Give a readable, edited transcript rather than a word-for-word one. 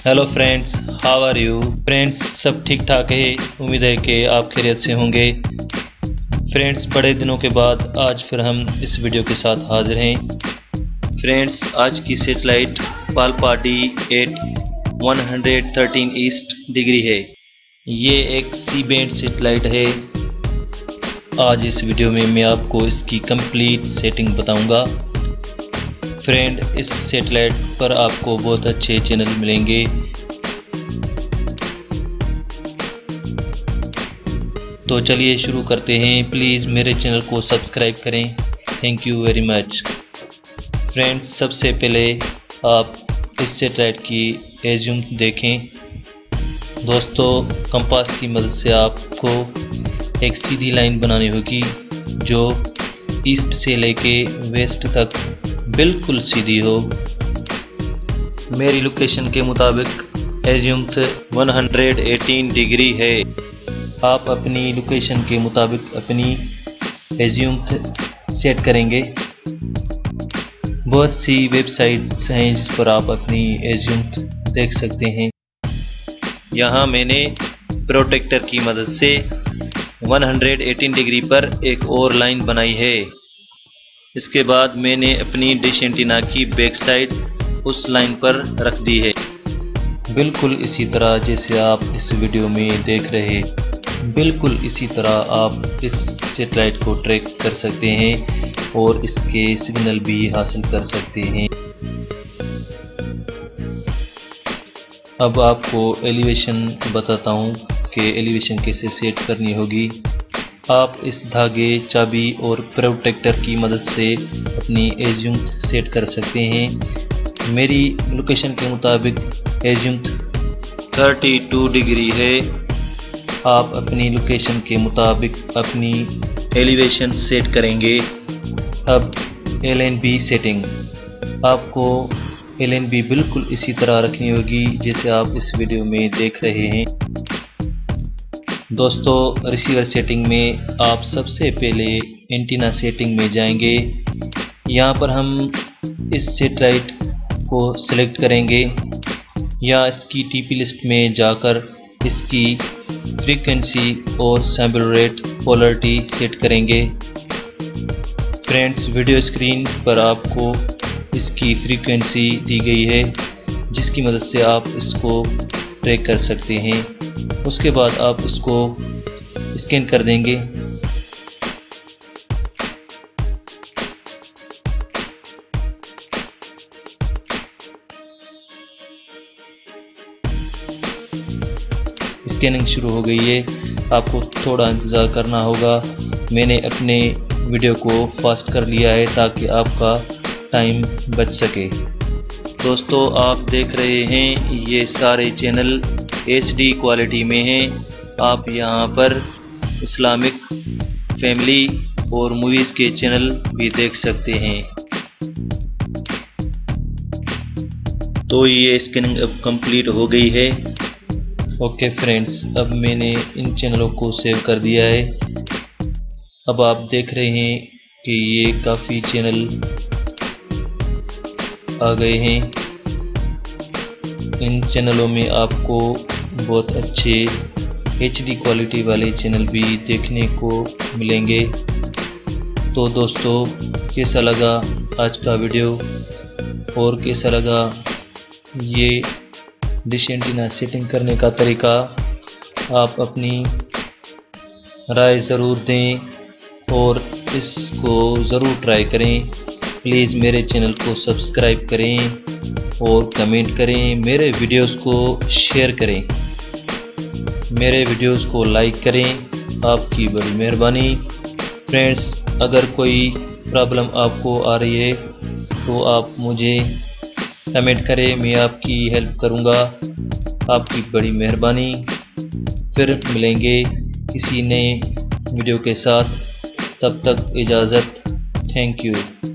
Hello friends, how are you friends. सब ठीक ठाक है। उम्मीद है कि आप खैरियत से होंगे। फ्रेंड्स, बड़े दिनों के बाद आज फिर हम इस वीडियो के साथ हाजिर हैं। फ्रेंड्स, आज की satellite Palpa D8 113 east degree है। ये एक सी बैंड सेटेलाइट है। आज इस वीडियो में मैं आपको इसकी कंप्लीट सेटिंग बताऊंगा। फ्रेंड, इस सेटेलाइट पर आपको बहुत अच्छे चैनल मिलेंगे। तो चलिए शुरू करते हैं। प्लीज़ मेरे चैनल को सब्सक्राइब करें। Thank you very much. Friends, सबसे पहले आप इस सेटेलाइट की एज्यूम देखें। दोस्तों, कंपास की मदद से आपको एक सीधी लाइन बनानी होगी जो ईस्ट से लेके वेस्ट तक बिल्कुल सीधी हो। मेरी लोकेशन के मुताबिक एज्यूम्ड 118 डिग्री है। आप अपनी लोकेशन के मुताबिक अपनी एज्यूम्ड सेट करेंगे। बहुत सी वेबसाइट्स हैं जिस पर आप अपनी एज्यूम्ड देख सकते हैं। यहाँ मैंने प्रोटेक्टर की मदद से 118 डिग्री पर एक और लाइन बनाई है। इसके बाद मैंने अपनी डिश एंटीना की बैक साइड उस लाइन पर रख दी है। बिल्कुल इसी तरह जैसे आप इस वीडियो में देख रहे हैं, बिल्कुल इसी तरह आप इस सेटेलाइट को ट्रैक कर सकते हैं और इसके सिग्नल भी हासिल कर सकते हैं। अब आपको एलिवेशन बताता हूँ कि एलिवेशन कैसे सेट करनी होगी। आप इस धागे, चाबी और प्रोटेक्टर की मदद से अपनी एज्यूम्ड सेट कर सकते हैं। मेरी लोकेशन के मुताबिक एज्यूम्ड 32 डिग्री है। आप अपनी लोकेशन के मुताबिक अपनी एलिवेशन सेट करेंगे। अब LNB सेटिंग, आपको LNB बिल्कुल इसी तरह रखनी होगी जैसे आप इस वीडियो में देख रहे हैं। दोस्तों, रिसीवर सेटिंग में आप सबसे पहले एंटीना सेटिंग में जाएंगे। यहाँ पर हम इस सेटेलाइट को सिलेक्ट करेंगे या इसकी TP लिस्ट में जाकर इसकी फ्रीक्वेंसी और सैंपल रेट पोलरिटी सेट करेंगे। फ्रेंड्स, वीडियो स्क्रीन पर आपको इसकी फ्रीक्वेंसी दी गई है जिसकी मदद से आप इसको ट्रैक कर सकते हैं। उसके बाद आप इसको स्कैन कर देंगे। स्कैनिंग शुरू हो गई है। आपको थोड़ा इंतज़ार करना होगा। मैंने अपने वीडियो को फास्ट कर लिया है ताकि आपका टाइम बच सके। दोस्तों, आप देख रहे हैं ये सारे चैनल HD क्वालिटी में हैं। आप यहाँ पर इस्लामिक, फैमिली और मूवीज़ के चैनल भी देख सकते हैं। तो ये स्कैनिंग अब कंप्लीट हो गई है। ओके फ्रेंड्स, अब मैंने इन चैनलों को सेव कर दिया है। अब आप देख रहे हैं कि ये काफ़ी चैनल आ गए हैं। इन चैनलों में आपको बहुत अच्छे HD क्वालिटी वाले चैनल भी देखने को मिलेंगे। तो दोस्तों, कैसा लगा आज का वीडियो और कैसा लगा ये डिश एंटीना सेटिंग करने का तरीका, आप अपनी राय ज़रूर दें और इसको ज़रूर ट्राई करें। प्लीज़ मेरे चैनल को सब्सक्राइब करें और कमेंट करें। मेरे वीडियोस को शेयर करें, मेरे वीडियोस को लाइक करें। आपकी बड़ी मेहरबानी। फ्रेंड्स, अगर कोई प्रॉब्लम आपको आ रही है तो आप मुझे कमेंट करें, मैं आपकी हेल्प करूंगा। आपकी बड़ी मेहरबानी। फिर मिलेंगे किसी नए वीडियो के साथ। तब तक इजाज़त। Thank you.